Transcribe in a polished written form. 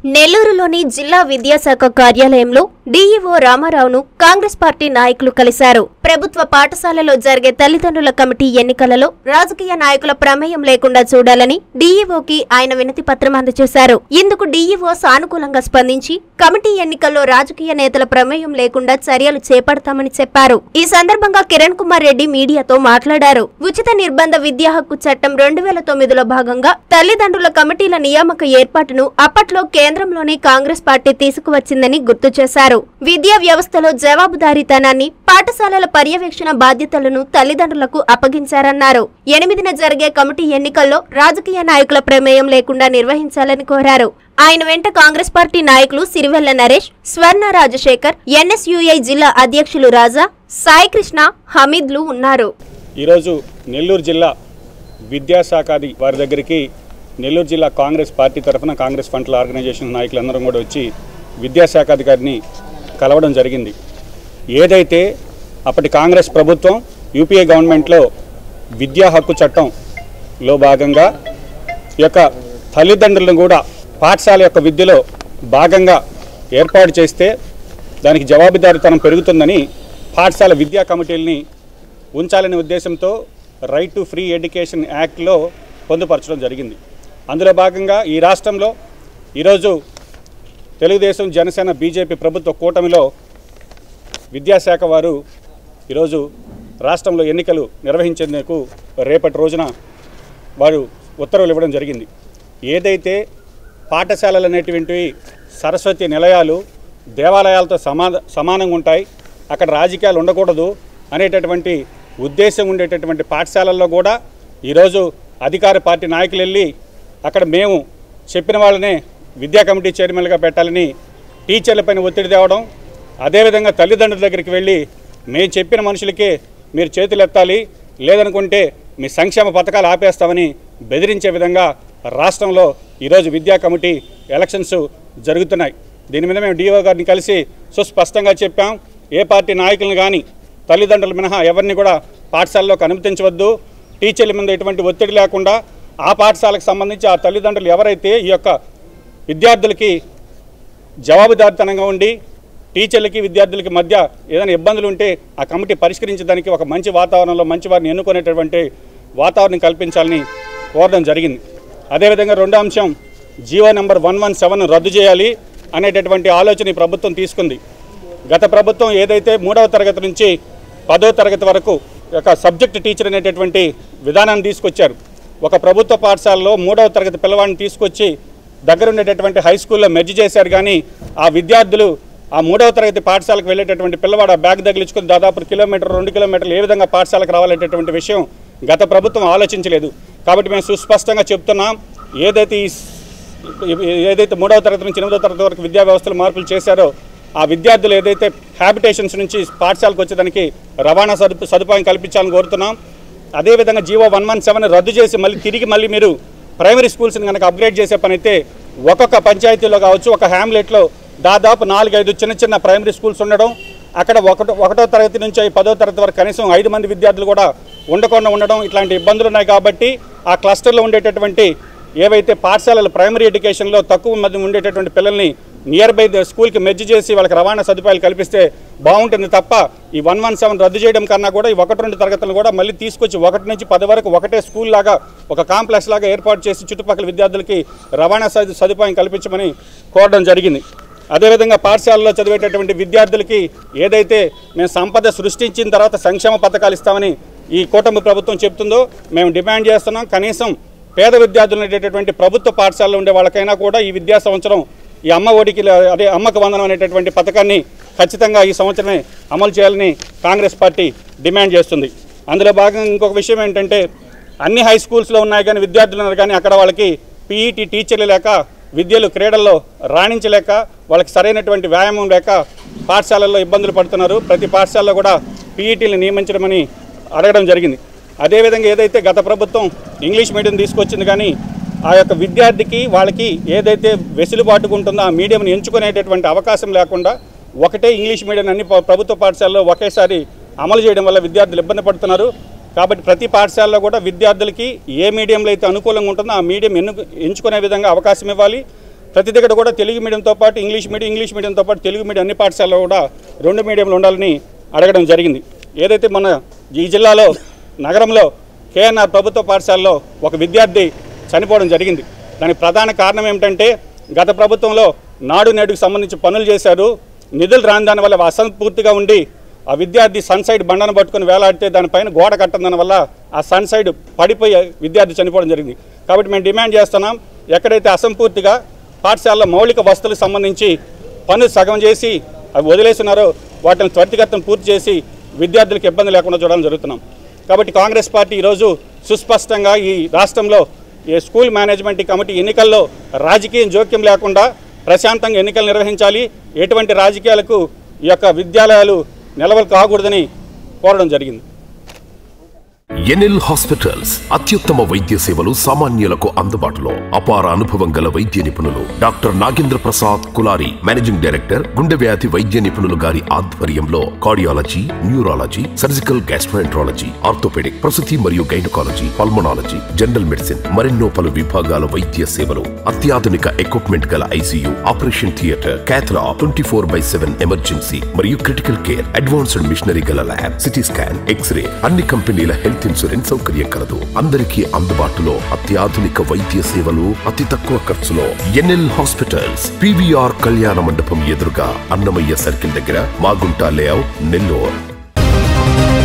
నెల్లూరులోని జిల్లా విద్యాశాఖ కార్యాలయంలో డీఈఓ రామారావును కాంగ్రెస్ పార్టీ నాయకులు కలిశారు. ప్రభుత్వ పాఠశాలలో జరిగే తల్లిదండ్రుల కమిటీ ఎన్నికలలో రాజకీయ నాయకుల ప్రమేయం లేకుండా చూడాలని డీఈఓకి ఆయన వినతి పత్రం అందజేశారు. ఇందుకు డీఈఓ సానుకూలంగా స్పందించి కమిటీ ఎన్నికల్లో రాజకీయ నేతల ప్రమేయం లేకుండా చర్యలు చేపడతామని చెప్పారు. ఈ సందర్భంగా కిరణ్ కుమార్ రెడ్డి మీడియాతో మాట్లాడారు. ఉచిత నిర్బంధ విద్యా హక్కు చట్టం 2009లో భాగంగా తల్లిదండ్రుల కమిటీల నియామక ఏర్పాటును అప్పట్లో కేంద్రంలోని కాంగ్రెస్ పార్టీ తీసుకువచ్చిందని గుర్తు చేశారు. విద్యా వ్యవస్థలో జవాబుదారీతనాన్ని, పాఠశాలల పర్యవేక్షణ బాధ్యతలను తల్లిదండ్రులకు అప్పగించారన్నారు. 8న జరిగే కమిటీ ఎన్నికల్లో రాజకీయ నాయకుల ప్రమేయం లేకుండా నిర్వహించాలని కోరారు. ఆయన వెంట కాంగ్రెస్ పార్టీ నాయకులు సిరివెల్ల నరేష్, స్వర్ణ రాజశేఖర్, ఎన్ఎస్యుఐ జిల్లా అధ్యక్షులు రాజా, సాయికృష్ణ, హమీద్లు ఉన్నారు. ఈరోజు నెల్లూరు జిల్లా విద్యాశాఖాది వారి దగ్గరికి నెల్లూరు జిల్లా కాంగ్రెస్ పార్టీ తరఫున కాంగ్రెస్ ఫండ్ల ఆర్గనైజేషన్ నాయకులందరం కూడా వచ్చి విద్యాశాఖాధికారిని కలవడం జరిగింది. ఏదైతే అప్పటి కాంగ్రెస్ ప్రభుత్వం యూపీఏ గవర్నమెంట్లో విద్యా హక్కు చట్టంలో భాగంగా ఈ యొక్క తల్లిదండ్రులను కూడా పాఠశాల యొక్క విద్యలో భాగంగా ఏర్పాటు చేస్తే దానికి జవాబుదారీతనం పెరుగుతుందని పాఠశాల విద్యా కమిటీలని ఉంచాలనే ఉద్దేశంతో రైట్ టు ఫ్రీ ఎడ్యుకేషన్ యాక్ట్లో పొందుపరచడం జరిగింది. అందులో భాగంగా ఈ రాష్ట్రంలో ఈరోజు తెలుగుదేశం, జనసేన, బీజేపీ ప్రభుత్వ కూటమిలో విద్యాశాఖ వారు ఈరోజు రాష్ట్రంలో ఎన్నికలు నిర్వహించేందుకు రేపటి రోజున వారు ఉత్తర్వులు ఇవ్వడం జరిగింది. ఏదైతే పాఠశాలలు అనేటువంటివి సరస్వతి నిలయాలు, దేవాలయాలతో సమానంగా ఉంటాయి, అక్కడ రాజకీయాలు ఉండకూడదు అనేటటువంటి ఉద్దేశం ఉండేటటువంటి పాఠశాలల్లో కూడా ఈరోజు అధికార పార్టీ నాయకులు వెళ్ళి అక్కడ మేము చెప్పిన వాళ్ళనే విద్యా కమిటీ చైర్మన్గా పెట్టాలని టీచర్లపైన ఒత్తిడి తేవడం, అదేవిధంగా తల్లిదండ్రుల దగ్గరికి వెళ్ళి మేము చెప్పిన మనుషులకే మీరు చేతులు ఎత్తాలి, లేదనుకుంటే మీ సంక్షేమ పథకాలు ఆపేస్తామని బెదిరించే విధంగా రాష్ట్రంలో ఈరోజు విద్యా కమిటీ ఎలక్షన్స్ జరుగుతున్నాయి. దీని మీద మేము డిఓ గారిని కలిసి సుస్పష్టంగా చెప్పాం. ఏ పార్టీ నాయకులను కానీ తల్లిదండ్రులు మినహా ఎవరిని కూడా పాఠశాలలోకి అనుమతించవద్దు. టీచర్ల మీద ఎటువంటి ఒత్తిడి లేకుండా ఆ పాఠశాలకు సంబంధించి ఆ తల్లిదండ్రులు ఎవరైతే ఈ యొక్క విద్యార్థులకి జవాబుదారీతనంగా ఉండి టీచర్లకి విద్యార్థులకి మధ్య ఏదైనా ఇబ్బందులు ఉంటే ఆ కమిటీ పరిష్కరించడానికి ఒక మంచి వాతావరణంలో మంచి వారిని ఎన్నుకునేటటువంటి వాతావరణం కల్పించాలని కోరడం జరిగింది. అదేవిధంగా రెండో అంశం జీవో నెంబర్ 117 రద్దు చేయాలి అనేటటువంటి ఆలోచన ఈ ప్రభుత్వం తీసుకుంది. గత ప్రభుత్వం ఏదైతే 3వ తరగతి నుంచి 10వ తరగతి వరకు ఒక సబ్జెక్ట్ టీచర్ అనేటటువంటి విధానాన్ని తీసుకొచ్చారు. ఒక ప్రభుత్వ పాఠశాలలో 3వ తరగతి పిల్లవాడిని తీసుకొచ్చి దగ్గర ఉండేటటువంటి హై స్కూల్లో మెర్జ్ చేశారు. కానీ ఆ విద్యార్థులు ఆ 3వ తరగతి పాఠశాలకు వెళ్ళేటటువంటి పిల్లవాడు ఆ బ్యాగ్ తగిలించుకుని దాదాపు 1 కిలోమీటర్ 2 కిలోమీటర్లు ఏ విధంగా పాఠశాలకు రావాలనేటటువంటి విషయం గత ప్రభుత్వం ఆలోచించలేదు. కాబట్టి మేము సుస్పష్టంగా చెప్తున్నాం, ఏదైతే 3వ తరగతి నుంచి 8వ తరగతి వరకు విద్యా వ్యవస్థలు మార్పులు చేశారో ఆ విద్యార్థులు ఏదైతే హ్యాబిటేషన్స్ నుంచి పాఠశాలకు వచ్చేదానికి రవాణా సదుపాయం కల్పించాలని కోరుతున్నాం. అదేవిధంగా జీవో 117 రద్దు చేసి తిరిగి మీరు ప్రైమరీ స్కూల్స్ని కనుక అప్గ్రేడ్ చేసే పని అయితే ఒక్కొక్క పంచాయతీలో కావచ్చు, ఒక హ్యామ్లెట్లో దాదాపు 4-5 చిన్న చిన్న ప్రైమరీ స్కూల్స్ ఉండడం, అక్కడ 1వ తరగతి నుంచి 10వ తరగతి వరకు కనీసం 5 మంది విద్యార్థులు కూడా ఉండకుండా ఉండడం, ఇట్లాంటి ఇబ్బందులు ఉన్నాయి. కాబట్టి ఆ క్లస్టర్లో ఉండేటటువంటి ఏవైతే పాఠశాలలు ప్రైమరీ ఎడ్యుకేషన్లో తక్కువ మంది ఉండేటటువంటి పిల్లల్ని నియర్ బై స్కూల్కి మెర్జ్ చేసి వాళ్ళకి రవాణా సదుపాయాలు కల్పిస్తే బాగుంటుంది తప్ప ఈ 117 రద్దు చేయడం కన్నా కూడా ఈ 1-2 తరగతులను కూడా మళ్ళీ తీసుకొచ్చి 1 నుంచి 10 వరకు ఒకటే స్కూల్ లాగా ఒక కాంప్లెక్స్ లాగా ఏర్పాటు చేసి చుట్టుపక్కల విద్యార్థులకి రవాణా సదుపాయం కల్పించమని కోరడం జరిగింది. అదేవిధంగా పాఠశాలలో చదివేటటువంటి విద్యార్థులకి ఏదైతే మేము సంపద సృష్టించిన తర్వాత సంక్షేమ పథకాలు ఇస్తామని ఈ కూటమి ప్రభుత్వం చెప్తుందో మేము డిమాండ్ చేస్తున్నాం. కనీసం పేద విద్యార్థులు ఉండేటటువంటి ప్రభుత్వ పాఠశాలలో ఉండే వాళ్ళకైనా కూడా ఈ విద్యా సంవత్సరం ఈ అమ్మ ఒడికి అమ్మకు వందనం అనేటటువంటి పథకాన్ని ఖచ్చితంగా ఈ సంవత్సరమే అమలు చేయాలని కాంగ్రెస్ పార్టీ డిమాండ్ చేస్తుంది. అందులో భాగంగా ఇంకొక విషయం ఏంటంటే అన్ని హై స్కూల్స్లో ఉన్నాయి కానీ విద్యార్థులు ఉన్నారు కానీ అక్కడ వాళ్ళకి పీఈటీ టీచర్లు లేక, విద్యలు క్రీడల్లో రాణించలేక, వాళ్ళకి సరైనటువంటి వ్యాయామం లేక పాఠశాలల్లో ఇబ్బందులు పడుతున్నారు. ప్రతి పాఠశాలలో కూడా పీఈటీలు నియమించడమని అడగడం జరిగింది. అదేవిధంగా ఏదైతే గత ప్రభుత్వం ఇంగ్లీష్ మీడియం తీసుకొచ్చింది కానీ ఆ యొక్క విద్యార్థికి వాళ్ళకి ఏదైతే వెసులుబాటుగా ఉంటుందో ఆ మీడియంని ఎంచుకునేటటువంటి అవకాశం లేకుండా ఒకటే ఇంగ్లీష్ మీడియం అన్ని ప్రభుత్వ పాఠశాలలో ఒకేసారి అమలు చేయడం వల్ల విద్యార్థులు ఇబ్బంది పడుతున్నారు. కాబట్టి ప్రతి పాఠశాలలో కూడా విద్యార్థులకి ఏ మీడియంలో అయితే అనుకూలంగా ఉంటుందో ఆ మీడియం ఎంచుకునే విధంగా అవకాశం ఇవ్వాలి. ప్రతి దగ్గర కూడా తెలుగు మీడియంతో పాటు ఇంగ్లీష్ మీడియంతో పాటు తెలుగు మీడియం అన్ని పాఠశాలలో కూడా 2 మీడియంలు ఉండాలని అడగడం జరిగింది. ఏదైతే మన ఈ జిల్లాలో నగరంలో కేఎన్ఆర్ ప్రభుత్వ పాఠశాలలో ఒక విద్యార్థి చనిపోవడం జరిగింది. దానికి ప్రధాన కారణం ఏమిటంటే గత ప్రభుత్వంలో నాడు నేడుకు సంబంధించి పనులు చేశారు, నిధులు రాని దాని వల్ల అసంపూర్తిగా ఉండి ఆ విద్యార్థి సన్సైడ్ బండను పట్టుకుని వేలాడితే దానిపైన గోడ కట్టడం వల్ల ఆ సన్సైడ్ పడిపోయి విద్యార్థి చనిపోవడం జరిగింది. కాబట్టి మేము డిమాండ్ చేస్తున్నాం, ఎక్కడైతే అసంపూర్తిగా పాఠశాలలో మౌలిక వసతులకు సంబంధించి పనులు సగం చేసి అవి వదిలేస్తున్నారో వాటిని త్వరితగతిన పూర్తి చేసి విద్యార్థులకు ఇబ్బంది లేకుండా చూడాలని జరుగుతున్నాం. కాబట్టి కాంగ్రెస్ పార్టీ ఈరోజు సుస్పష్టంగా ఈ రాష్ట్రంలో ఈ స్కూల్ మేనేజ్మెంట్ కమిటీ ఎన్నికల్లో రాజకీయ జోక్యం లేకుండా ప్రశాంతంగా ఎన్నికలు నిర్వహించాలి, ఎటువంటి రాజకీయాలకు ఈ యొక్క విద్యాలయాలు నిలవలు కాకూడదని కోరడం జరిగింది. ఎన్ఎల్ హాస్పిటల్స్ అత్యుత్తమ వైద్య సేవలు సామాన్యులకు అందుబాటులో. అపార అనుభవం గల వైద్య నిపుణులు doctor Nagendra Prasad Kulari, managing director, గుండె వ్యాధి వైద్య నిపుణులు గారి ఆధ్వర్యంలో cardiology, neurology, surgical gastroenterology, orthopaedic, ప్రసూతి మరియు గైనకాలజీ, పల్మనాలజీ, జనరల్ మెడిసిన్ మరెన్నో పలు విభాగాల వైద్య సేవలు. అత్యాధునిక ఎక్విప్మెంట్ గల ICU, operation theatre, cath lab, 24/7 emergency మరియు క్రిటికల్ కేర్, అడ్వాన్స్డ్ మిషనరీ గల ల్యాబ్, సిటీ స్కాన్, ఎక్స్రే, అన్ని కంపెనీల హెల్త్ ఇన్సూరెన్స్ సౌకర్యం కలదు. అందరికీ అందుబాటులో అత్యాధునిక వైద్య సేవలు అతి తక్కువ ఖర్చులో. ఎన్ఎల్ హాస్పిటల్స్, పివిఆర్ కళ్యాణ మండపం ఎదురుగా, అన్నమయ్య సర్కిల్ దగ్గర, మాగుంట లేఅవుట్, నెల్లూరు.